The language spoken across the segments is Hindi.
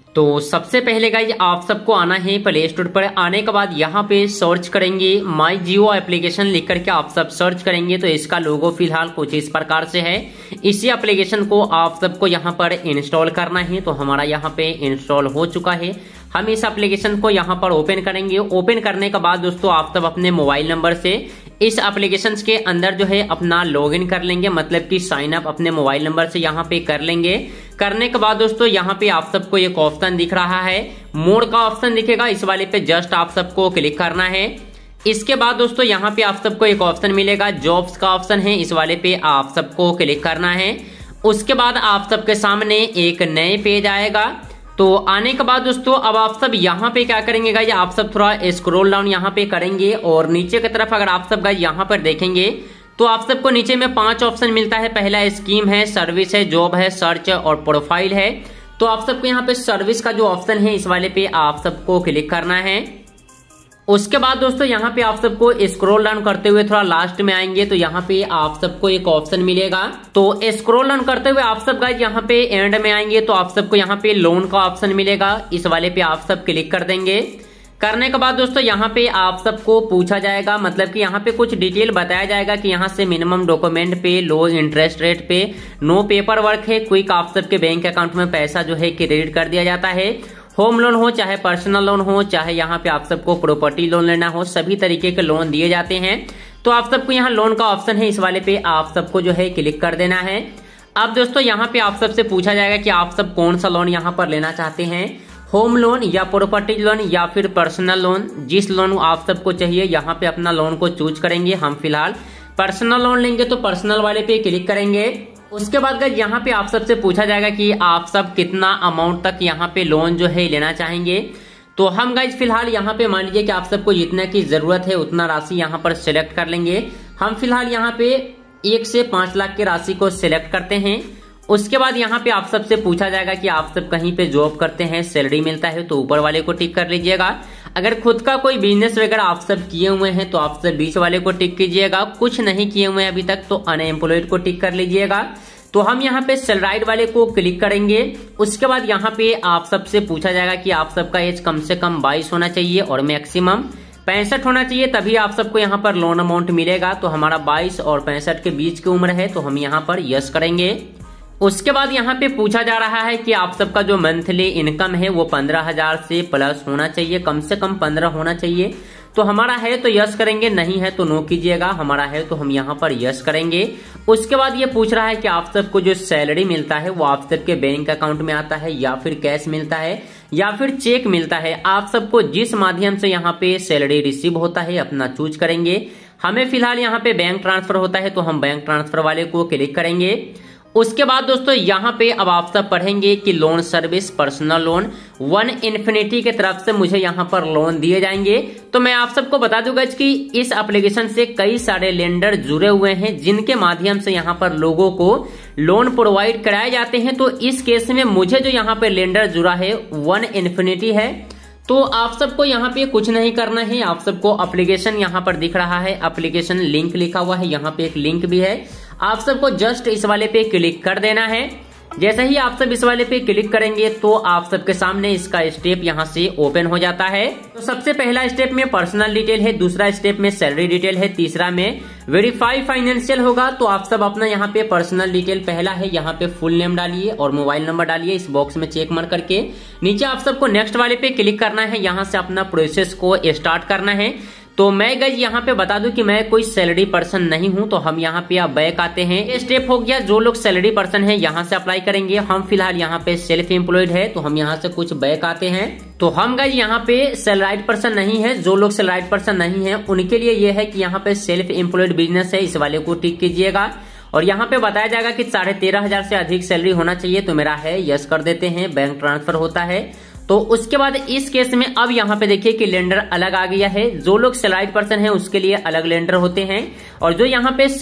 तो सबसे पहले गाइज आप सबको आना है प्ले स्टोर पर। आने के बाद यहाँ पे सर्च करेंगे माई जियो एप्लीकेशन लिख करके आप सब सर्च करेंगे तो इसका लोगो फिलहाल कुछ इस प्रकार से है। इसी एप्लीकेशन को आप सबको यहाँ पर इंस्टॉल करना है। तो हमारा यहाँ पे इंस्टॉल हो चुका है। हम इस एप्लीकेशन को यहाँ पर ओपन करेंगे। ओपन करने के बाद दोस्तों आप सब अपने मोबाइल नंबर से इस एप्लीकेशन के अंदर जो है अपना लॉगिन कर लेंगे, मतलब कि साइन अप अपने मोबाइल नंबर से यहाँ पे कर लेंगे। करने के बाद दोस्तों यहाँ पे आप सबको एक ऑप्शन दिख रहा है, मोड का ऑप्शन दिखेगा, इस वाले पे जस्ट आप सबको क्लिक करना है। इसके बाद दोस्तों यहाँ पे आप सबको एक ऑप्शन मिलेगा, जॉब्स का ऑप्शन है, इस वाले पे आप सबको क्लिक करना है। उसके बाद आप सबके सामने एक नए पेज आएगा। तो आने के बाद दोस्तों अब आप सब यहाँ पे क्या करेंगे गाइज, आप सब थोड़ा स्क्रॉल डाउन यहाँ पे करेंगे और नीचे की तरफ अगर आप सब गाइज यहाँ पर देखेंगे तो आप सबको नीचे में 5 ऑप्शन मिलता है। पहला स्कीम है, सर्विस है, जॉब है, सर्च और प्रोफाइल है। तो आप सबको यहाँ पे सर्विस का जो ऑप्शन है इस वाले पे आप सबको क्लिक करना है। उसके बाद दोस्तों यहाँ पे आप सबको स्क्रॉल डाउन करते हुए थोड़ा लास्ट में आएंगे तो यहाँ पे आप सबको एक ऑप्शन मिलेगा। तो स्क्रॉल डाउन करते हुए आप सब गाइज यहाँ पे एंड में आएंगे तो आप सबको यहाँ पे लोन का ऑप्शन मिलेगा, इस वाले पे आप सब क्लिक कर देंगे। करने के बाद दोस्तों यहाँ पे आप सबको पूछा जाएगा, मतलब कि यहाँ पे कुछ डिटेल बताया जाएगा कि यहाँ से मिनिमम डॉक्यूमेंट पे, लो इंटरेस्ट रेट पे, नो पेपर वर्क है, क्विक आप सबके बैंक अकाउंट में पैसा जो है क्रेडिट कर दिया जाता है। होम लोन हो चाहे पर्सनल लोन हो चाहे यहाँ पे आप सबको प्रॉपर्टी लोन लेना हो, सभी तरीके के लोन दिए जाते हैं। तो आप सबको यहाँ लोन का ऑप्शन है, इस वाले पे आप सबको जो है क्लिक कर देना है। अब दोस्तों यहाँ पे आप सबसे पूछा जाएगा कि आप सब कौन सा लोन यहाँ पर लेना चाहते हैं, होम लोन या प्रॉपर्टी लोन या फिर पर्सनल लोन। जिस लोन आप सबको चाहिए यहाँ पे अपना लोन को चूज करेंगे। हम फिलहाल पर्सनल लोन लेंगे तो पर्सनल वाले पे क्लिक करेंगे। उसके बाद गाइस यहाँ पे आप सबसे पूछा जाएगा कि आप सब कितना अमाउंट तक यहाँ पे लोन जो है लेना चाहेंगे। तो हम गाइस फिलहाल यहाँ पे मान लीजिए कि आप सबको जितना की जरूरत है उतना राशि यहाँ पर सिलेक्ट कर लेंगे। हम फिलहाल यहाँ पे 1 से 5 लाख की राशि को सिलेक्ट करते हैं। उसके बाद यहाँ पे आप सबसे पूछा जाएगा कि आप सब कहीं पे जॉब करते हैं, सैलरी मिलता है, तो ऊपर वाले को टिक कर लीजिएगा। अगर खुद का कोई बिजनेस वगैरह आप सब किए हुए हैं तो आप सब बीच वाले को टिक कीजिएगा। कुछ नहीं किए हुए हैं अभी तक तो अनएम्प्लॉयड को टिक कर लीजिएगा। तो हम यहाँ पे सैलराइड वाले को क्लिक करेंगे। उसके बाद यहाँ पे आप सबसे पूछा जाएगा कि आप सबका एज कम से कम 22 होना चाहिए और मैक्सिमम 65 होना चाहिए, तभी आप सबको यहाँ पर लोन अमाउंट मिलेगा। तो हमारा 22 और 65 के बीच की उम्र है तो हम यहाँ पर यस करेंगे। उसके बाद यहाँ पे पूछा जा रहा है कि आप सबका जो मंथली इनकम है वो 15,000 से प्लस होना चाहिए, कम से कम 15 होना चाहिए। तो हमारा है तो यस करेंगे, नहीं है तो नो कीजिएगा। हमारा है तो हम यहाँ पर यस करेंगे। उसके बाद ये पूछ रहा है कि आप सबको जो सैलरी मिलता है वो आप सबके बैंक अकाउंट में आता है या फिर कैश मिलता है या फिर चेक मिलता है। आप सबको जिस माध्यम से यहाँ पे सैलरी रिसीव होता है अपना चूज करेंगे। हमें फिलहाल यहाँ पे बैंक ट्रांसफर होता है तो हम बैंक ट्रांसफर वाले को क्लिक करेंगे। उसके बाद दोस्तों यहाँ पे अब आप सब पढ़ेंगे कि loan service personal loan 1 infinity के तरफ से मुझे यहाँ पर लोन दिए जाएंगे। तो मैं आप सबको बता दूंगा कि इस एप्लीकेशन से कई सारे लेंडर जुड़े हुए हैं जिनके माध्यम से यहाँ पर लोगों को लोन प्रोवाइड कराए जाते हैं। तो इस केस में मुझे जो यहाँ पे लेंडर जुड़ा है 1 इन्फिनिटी है। तो आप सबको यहाँ पे कुछ नहीं करना है, आप सबको एप्लीकेशन यहाँ पर दिख रहा है, एप्लीकेशन लिंक लिखा हुआ है, यहाँ पे एक लिंक भी है। आप सबको जस्ट इस वाले पे क्लिक कर देना है। जैसे ही आप सब इस वाले पे क्लिक करेंगे तो आप सबके सामने इसका स्टेप यहाँ से ओपन हो जाता है। तो सबसे पहला स्टेप में पर्सनल डिटेल है, दूसरा स्टेप में सैलरी डिटेल है, तीसरा में वेरीफाई फाइनेंशियल होगा। तो आप सब अपना यहाँ पे पर्सनल डिटेल पहला है, यहाँ पे फुल नेम डालिए और मोबाइल नंबर डालिए इस बॉक्स में चेक मार करके। नीचे आप सबको नेक्स्ट वाले पे क्लिक करना है, यहाँ से अपना प्रोसेस को स्टार्ट करना है। तो मैं गाइस यहाँ पे बता दूं कि मैं कोई सैलरी पर्सन नहीं हूं। तो हम यहाँ पे आप बैक आते हैं। ये स्टेप हो गया, जो लोग सैलरी पर्सन है यहाँ से अप्लाई करेंगे। हम फिलहाल यहाँ पे सेल्फ एम्प्लॉयड है तो हम यहाँ से कुछ बैक आते हैं। तो हम गाइस यहाँ पे सैलराइड पर्सन नहीं है। जो लोग सैलराइड पर्सन नहीं है उनके लिए ये है कि यहाँ पे सेल्फ एम्प्लॉयड बिजनेस है, इस वाले को टिक कीजिएगा। और यहाँ पे बताया जाएगा कि 13,500 से अधिक सैलरी होना चाहिए, तो मेरा है, यस कर देते हैं। बैंक ट्रांसफर होता है। तो उसके बाद इस केस में अब यहाँ पे देखिए कि लेंडर अलग आ गया है। जो लोग सैलराइड पर्सन है उसके लिए अलग लेंडर होते हैं और जो यहाँ पे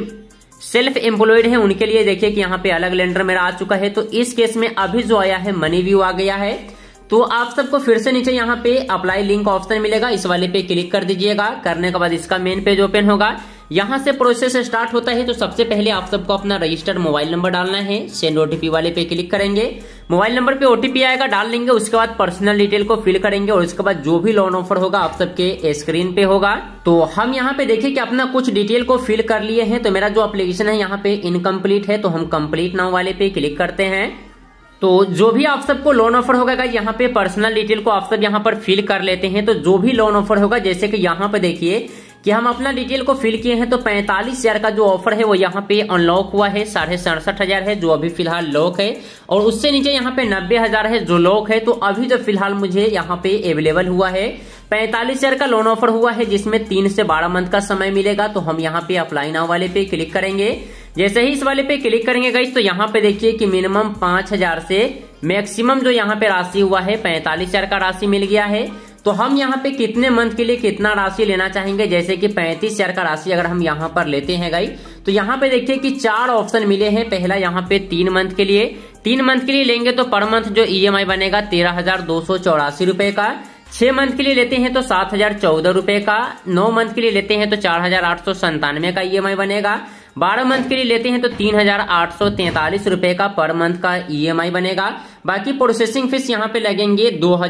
सेल्फ एम्प्लॉयड है उनके लिए देखिए कि यहाँ पे अलग लेंडर मेरा आ चुका है। तो इस केस में अभी जो आया है मनी व्यू आ गया है। तो आप सबको फिर से नीचे यहाँ पे अप्लाई लिंक ऑप्शन मिलेगा, इस वाले पे क्लिक कर दीजिएगा। करने के बाद इसका मेन पेज ओपन होगा। यहाँ से प्रोसेस स्टार्ट होता है। तो सबसे पहले आप सबको अपना रजिस्टर्ड मोबाइल नंबर डालना है, सेंड ओटीपी वाले पे क्लिक करेंगे। मोबाइल नंबर पे ओटीपी आएगा, डाल लेंगे। उसके बाद पर्सनल डिटेल को फिल करेंगे और उसके बाद जो भी लोन ऑफर होगा आप सबके स्क्रीन पे होगा। तो हम यहाँ पे देखिए कि अपना कुछ डिटेल को फिल कर लिए हैं। तो मेरा जो एप्लीकेशन है यहाँ पे इनकम्प्लीट है, तो हम कंप्लीट नाउ वाले पे क्लिक करते हैं। तो जो भी आप सबको लोन ऑफर होगा गाइस, यहाँ पे पर्सनल डिटेल को आप सब यहाँ पर फिल कर लेते हैं। तो जो भी लोन ऑफर होगा, जैसे कि यहाँ पे देखिए कि हम अपना डिटेल को फिल किए हैं, तो 45,000 का जो ऑफर है वो यहाँ पे अनलॉक हुआ है। 67,500 है जो अभी फिलहाल लॉक है, और उससे नीचे यहाँ पे 90,000 है जो लॉक है। तो अभी जो फिलहाल मुझे यहाँ पे अवेलेबल हुआ है 45,000 का लोन ऑफर हुआ है, जिसमें 3 से 12 मंथ का समय मिलेगा। तो हम यहाँ पे अप्लाई नाउ वाले पे क्लिक करेंगे। जैसे ही इस वाले पे क्लिक करेंगे गाइस, तो यहाँ पे देखिए कि मिनिमम 5,000 से मैक्सिमम जो यहाँ पे राशि हुआ है 45,000 का राशि मिल गया है। तो हम यहाँ पे कितने मंथ के लिए कितना राशि लेना चाहेंगे, जैसे कि 35,000 का राशि अगर हम यहाँ पर लेते हैं गाइस, तो यहाँ पे देखिए कि 4 ऑप्शन मिले हैं। पहला यहाँ पे 3 मंथ के लिए, 3 मंथ के लिए लेंगे तो पर मंथ जो ईएमआई बनेगा 13,284 रुपए का। 6 मंथ के लिए लेते हैं तो 7,014 रुपए का। 9 मंथ के लिए लेते हैं तो 4,897 का ईएमआई बनेगा। 12 मंथ के लिए लेते हैं तो 3,843 रुपए का पर मंथ का ईएमआई बनेगा। बाकी प्रोसेसिंग फीस यहाँ पे लगेंगे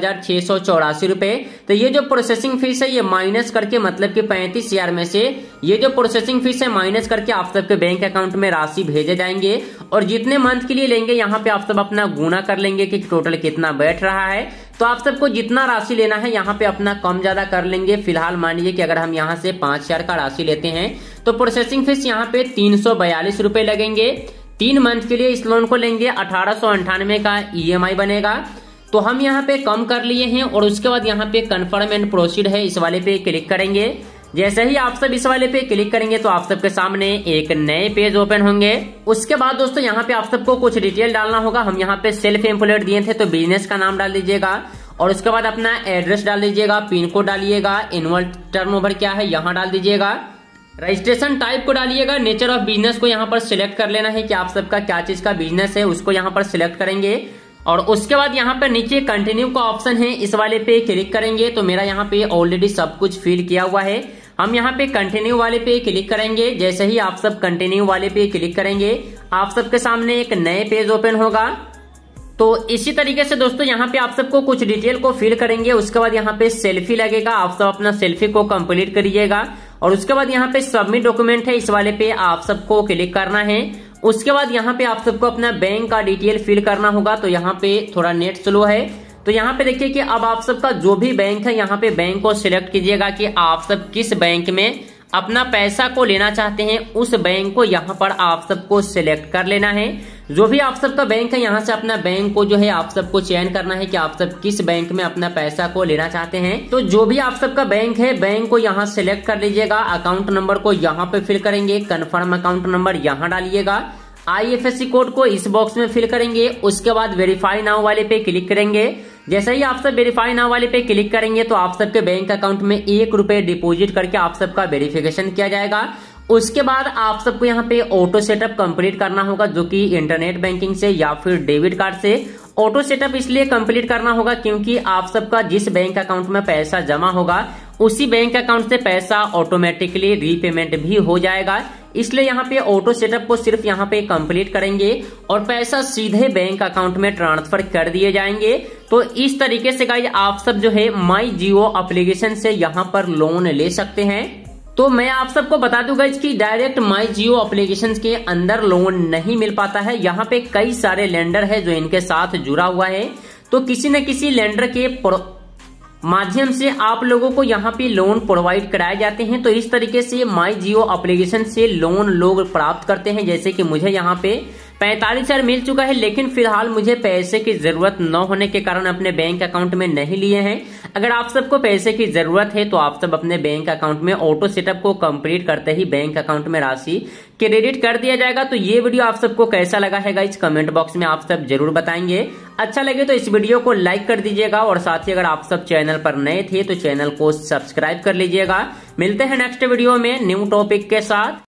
2,684 रुपए। तो ये जो प्रोसेसिंग फीस है ये माइनस करके, मतलब कि 35,000 में से ये जो प्रोसेसिंग फीस है माइनस करके आप सबके बैंक अकाउंट में राशि भेजे जाएंगे। और जितने मंथ के लिए लेंगे यहाँ पे आप सब अपना गुना कर लेंगे कि टोटल कितना बैठ रहा है। तो आप सबको जितना राशि लेना है यहाँ पे अपना कम ज्यादा कर लेंगे। फिलहाल मान लीजिए कि अगर हम यहाँ से 5,000 का राशि लेते हैं तो प्रोसेसिंग फीस यहाँ पे 342 रुपए लगेंगे। 3 मंथ के लिए इस लोन को लेंगे, 1,898 का ईएमआई बनेगा। तो हम यहाँ पे कम कर लिए हैं और उसके बाद यहाँ पे कन्फर्म एंड प्रोसीड है, इस वाले पे क्लिक करेंगे। जैसे ही आप सब इस वाले पे क्लिक करेंगे तो आप सबके सामने एक नए पेज ओपन होंगे। उसके बाद दोस्तों यहाँ पे आप सबको कुछ डिटेल डालना होगा। हम यहाँ पे सेल्फ एम्प्लॉयड दिए थे, तो बिजनेस का नाम डाल दीजिएगा और उसके बाद अपना एड्रेस डाल दीजिएगा, पिन कोड डालिएगा, एनुअल टर्नओवर क्या है यहाँ डाल दीजिएगा, रजिस्ट्रेशन टाइप को डालिएगा, नेचर ऑफ बिजनेस को यहाँ पर सिलेक्ट कर लेना है कि आप सबका क्या चीज का बिजनेस है, उसको यहाँ पर सिलेक्ट करेंगे। और उसके बाद यहाँ पर नीचे कंटिन्यू का ऑप्शन है, इस वाले पे क्लिक करेंगे। तो मेरा यहाँ पे ऑलरेडी सब कुछ फिल किया हुआ है, हम यहाँ पे कंटिन्यू वाले पे क्लिक करेंगे। जैसे ही आप सब कंटिन्यू वाले पे क्लिक करेंगे आप सबके सामने एक नए पेज ओपन होगा। तो इसी तरीके से दोस्तों यहाँ पे आप सबको कुछ डिटेल को फिल करेंगे। उसके बाद यहाँ पे सेल्फी लगेगा, आप सब अपना सेल्फी को कंप्लीट करिएगा। और उसके बाद यहाँ पे सबमिट डॉक्यूमेंट है, इस वाले पे आप सबको क्लिक करना है। उसके बाद यहाँ पे आप सबको अपना बैंक का डिटेल फिल करना होगा। तो यहाँ पे थोड़ा नेट स्लो है, तो यहाँ पे देखिए कि अब आप सबका जो भी बैंक है यहाँ पे बैंक को सिलेक्ट कीजिएगा कि आप सब किस बैंक में अपना पैसा को लेना चाहते हैं, उस बैंक को यहाँ पर आप सबको सिलेक्ट कर लेना है। जो भी आप सबका बैंक है यहाँ से अपना बैंक को जो है आप सबको चयन करना है कि आप सब किस बैंक में अपना पैसा को लेना चाहते हैं। तो जो भी आप सबका बैंक है बैंक को यहाँ सिलेक्ट कर लीजिएगा। अकाउंट नंबर को यहाँ पे फिल करेंगे, कन्फर्म अकाउंट नंबर यहाँ डालिएगा, IFSC कोड को इस बॉक्स में फिल करेंगे। उसके बाद वेरीफाई नाउ वाले पे क्लिक करेंगे। जैसे ही आप सब वेरीफाई नाउ वाले पे क्लिक करेंगे तो आप सबके बैंक अकाउंट में 1 रुपए डिपॉजिट करके आप सबका वेरिफिकेशन किया जाएगा। उसके बाद आप सबको यहाँ पे ऑटो सेटअप कंप्लीट करना होगा, जो कि इंटरनेट बैंकिंग से या फिर डेबिट कार्ड से। ऑटो सेटअप इसलिए कंप्लीट करना होगा क्योंकि आप सबका जिस बैंक अकाउंट में पैसा जमा होगा उसी बैंक अकाउंट से पैसा ऑटोमेटिकली रीपेमेंट भी हो जाएगा। इसलिए यहाँ पे ऑटो सेटअप को सिर्फ यहाँ पे कंप्लीट करेंगे और पैसा सीधे बैंक अकाउंट में ट्रांसफर कर दिए जाएंगे। तो इस तरीके से गाइस आप सब जो है माई जियो एप्लीकेशन से यहाँ पर लोन ले सकते हैं। तो मैं आप सबको बता दूं गाइस कि डायरेक्ट माई जियो एप्लीकेशन के अंदर लोन नहीं मिल पाता है। यहाँ पे कई सारे लेंडर है जो इनके साथ जुड़ा हुआ है, तो किसी न किसी लेंडर के माध्यम से आप लोगों को यहाँ पे लोन प्रोवाइड कराए जाते हैं। तो इस तरीके से माई जियो एप्लीकेशन से लोन लोग प्राप्त करते हैं। जैसे कि मुझे यहाँ पे 45,000 मिल चुका है, लेकिन फिलहाल मुझे पैसे की जरूरत न होने के कारण अपने बैंक अकाउंट में नहीं लिए हैं। अगर आप सबको पैसे की जरूरत है तो आप सब अपने बैंक अकाउंट में ऑटो सेटअप को कंप्लीट करते ही बैंक अकाउंट में राशि क्रेडिट कर दिया जाएगा। तो ये वीडियो आप सबको कैसा लगा है गाइस कमेंट बॉक्स में आप सब जरूर बताएंगे। अच्छा लगे तो इस वीडियो को लाइक कर दीजिएगा और साथ ही अगर आप सब चैनल पर नए थे तो चैनल को सब्सक्राइब कर लीजिएगा। मिलते हैं नेक्स्ट वीडियो में न्यू टॉपिक के साथ।